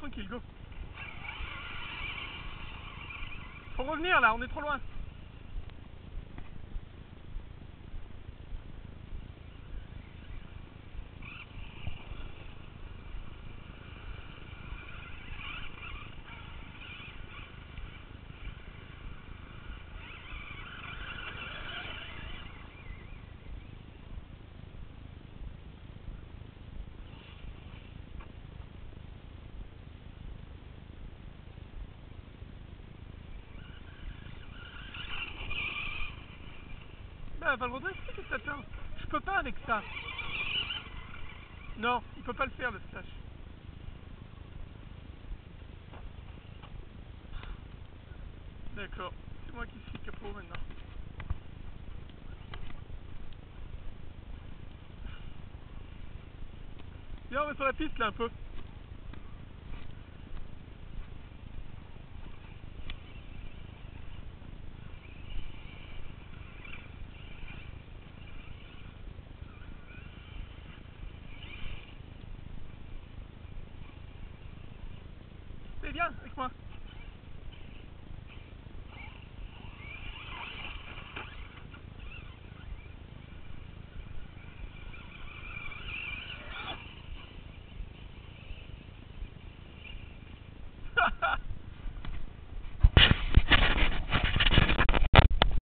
tranquille, go. Faut revenir là, on est trop loin. Bah Valrhodin, qu'est-ce que t'attends? Je peux pas avec ça. Non, il peut pas le faire le splash. D'accord, c'est moi qui suis capot maintenant. Viens, on va sur la piste là un peu. Viens avec moi.